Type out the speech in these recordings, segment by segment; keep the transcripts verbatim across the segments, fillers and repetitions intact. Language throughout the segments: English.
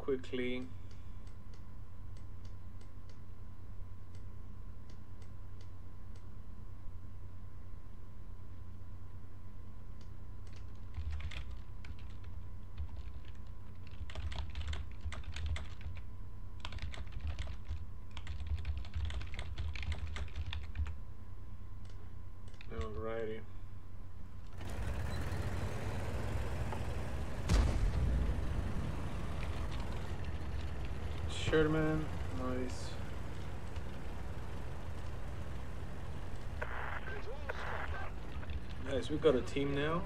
quickly. Alrighty. Sherman, nice. Nice, we got a team now.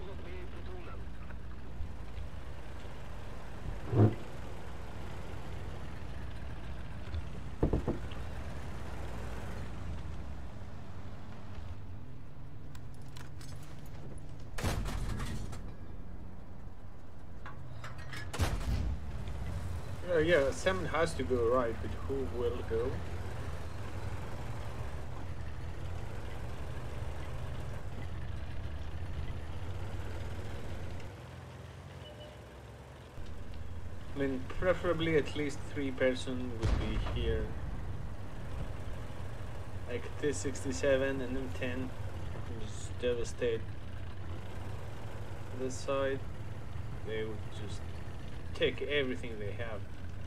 Uh, yeah, Sam has to go right, but who will go? I mean, preferably at least three person would be here. Like T sixty-seven and M ten just devastate this side. They would just take everything they have.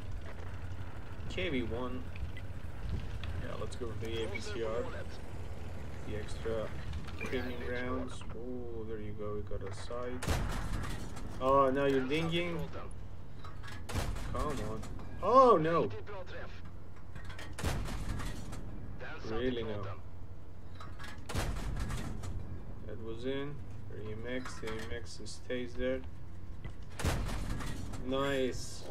K V one. Yeah, let's go for the A P C R. The extra premium rounds. Oh, there you go. We got a side. Oh, now you're dinging. Come on. Oh no. Really no. That was in. R E M X. The R E M X stays there. Nice.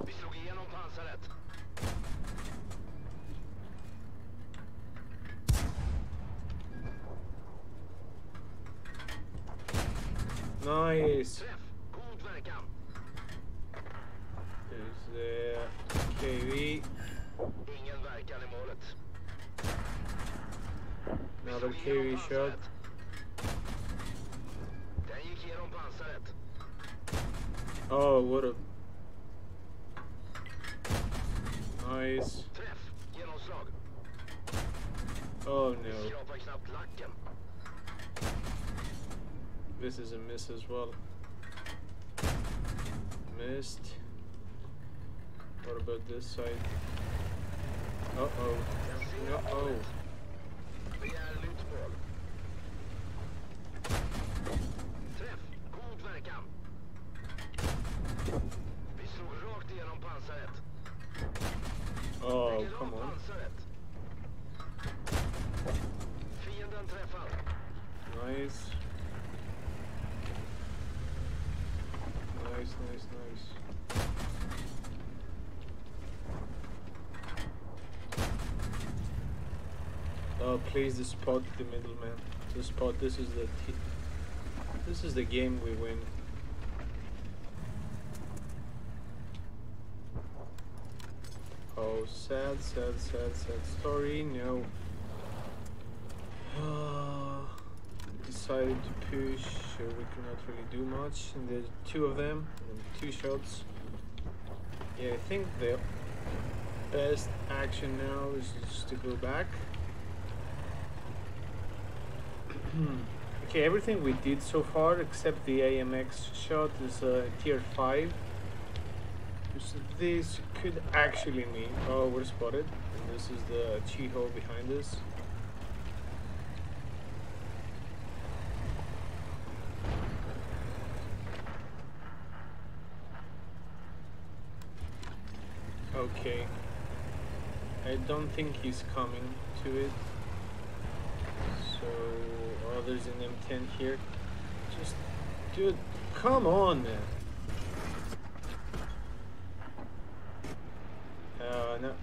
Nice. There's the K V. Another K V shot. Oh, what a nice. Oh no. This is a miss as well. Missed. What about this side? Uh oh. Uh oh. Oh, come on. Nice. Nice, nice, nice. Oh, please, the spot, the middleman. The spot. This is the. T this is the game we win. Oh, sad, sad, sad, sad story. No. Uh, decided to push, so we cannot really do much. And there's two of them, and two shots. Yeah, I think the best action now is just to go back. Okay, everything we did so far except the A M X shot is uh, tier five. So this could actually mean, oh, we're spotted, and this is the Chiho behind us. Okay, I don't think he's coming to it. So, oh, there's an M ten here. Just, dude, come on, man. Uh, no.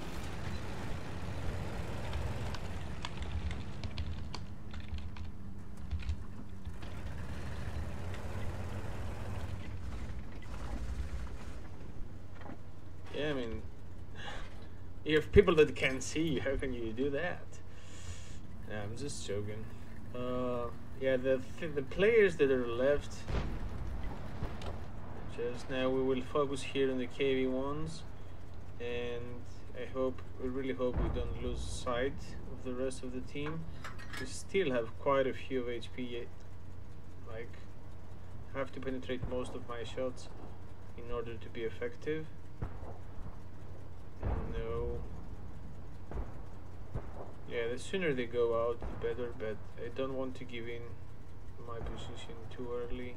Yeah, I mean, you have people that can't see you. How can you do that? Nah, I'm just joking. Uh, yeah, the th the players that are left. Just now, we will focus here on the K V ones. and I hope, we really hope we don't lose sight of the rest of the team. We still have quite a few of H P yet. Like, have to penetrate most of my shots in order to be effective. No. Yeah, the sooner they go out, the better, but I don't want to give in my position too early.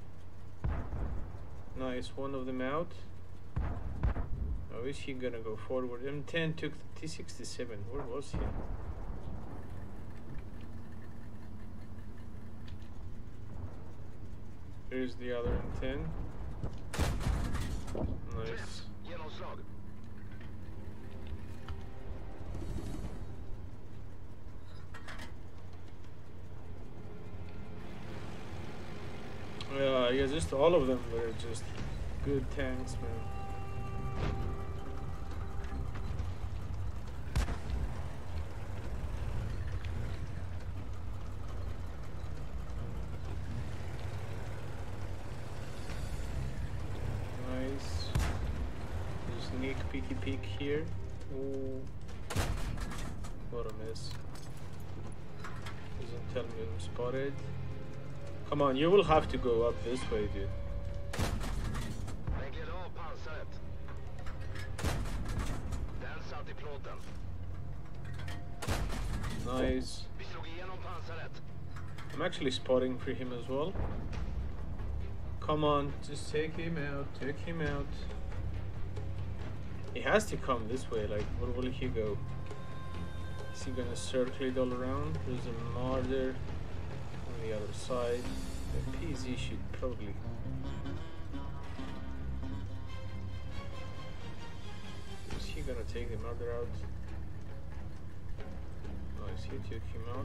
Nice, one of them out. Oh, is he gonna go forward? M ten took the T sixty-seven. Where was he? Here's the other M ten. Nice. Yeah, yeah, just all of them were just good tanks, man. Nice. Sneak peeky peek here. Ooh. What a miss. Doesn't tell me I'm spotted. Come on, you will have to go up this way, dude. Nice. I'm actually spotting for him as well. Come on, just take him out, take him out. He has to come this way, like, where will he go? Is he gonna circle it all around? There's a martyr on the other side. The P Z should probably... Is he gonna take the martyr out? Nice, he took him out.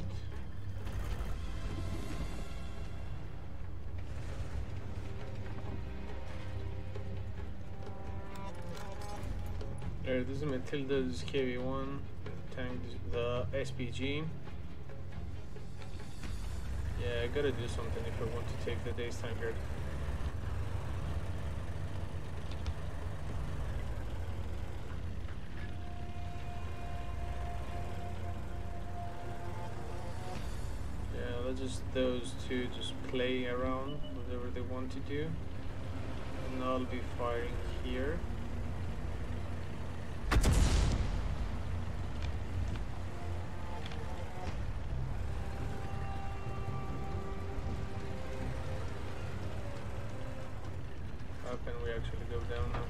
There, this is Matilda, this is K V one, tank, the S P G. Yeah, I gotta do something if I want to take the Dace tanker. Yeah, let's just those two just play around, whatever they want to do. And I'll be firing here. How can we actually go down now?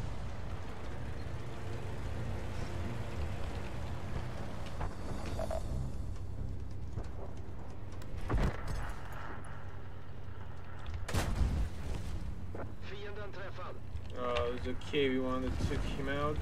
Uh, there's a K V one that took him out.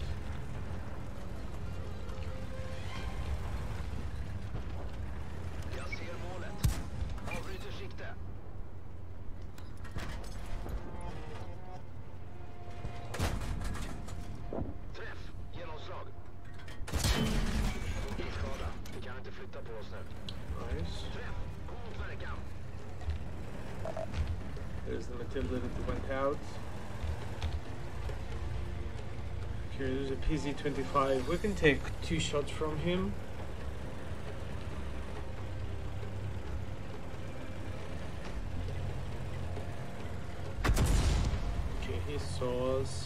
There's the Matilda that went out. Here, there's a P Z twenty-five. We can take two shots from him. Okay, he saw us.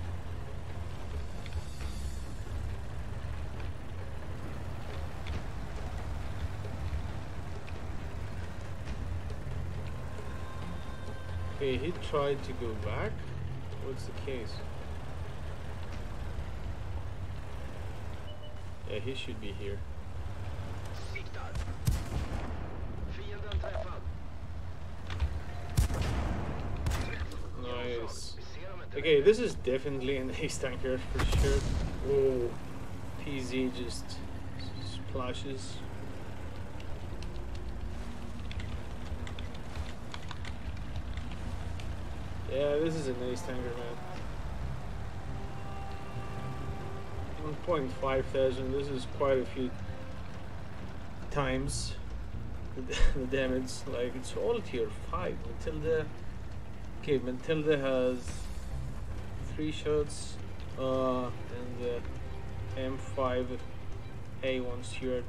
Okay, he tried to go back. What's the case? Yeah, he should be here. Nice. Okay, this is definitely an ace tanker for sure. Oh, P Z just splashes. Yeah, this is an ace tanker, man. one point five thousand, this is quite a few times the, the damage. Like, it's all tier five. Matilda, okay, Matilda has three shots, Uh, and the M five A one Stuart.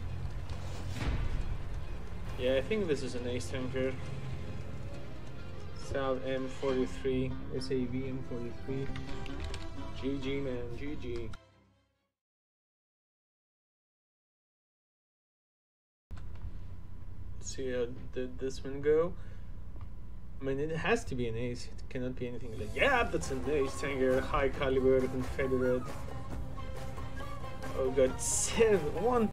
Yeah, I think this is an ace tanker. South M forty-three, S A V M forty-three. G G man, G G. Let's see how did this one go. I mean, it has to be an ace. It cannot be anything like, yeah, that's an ace tanker, high caliber, Confederate. Oh god, seven, one